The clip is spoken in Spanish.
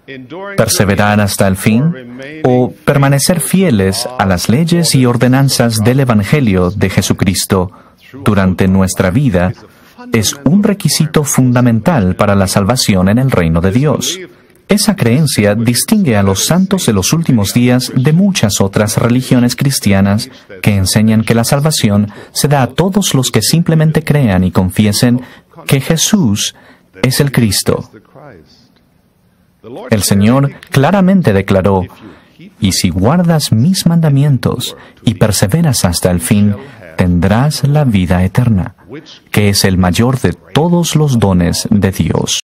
perseverar hasta el fin o permanecer fieles a las leyes y ordenanzas del Evangelio de Jesucristo durante nuestra vida es un requisito fundamental para la salvación en el reino de Dios. Esa creencia distingue a los santos de los últimos días de muchas otras religiones cristianas que enseñan que la salvación se da a todos los que simplemente crean y confiesen que Jesús es el Cristo. El Señor claramente declaró: «Y si guardas mis mandamientos y perseveras hasta el fin, tendrás la vida eterna», que es el mayor de todos los dones de Dios.